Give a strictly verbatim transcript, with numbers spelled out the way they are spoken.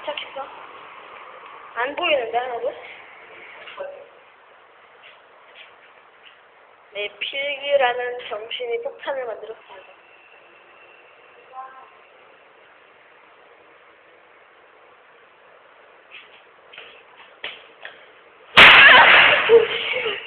시작했어. 안 보이는데 하나도? 내 필기라는 정신이 폭탄을 만들었습니다. 오, 씨.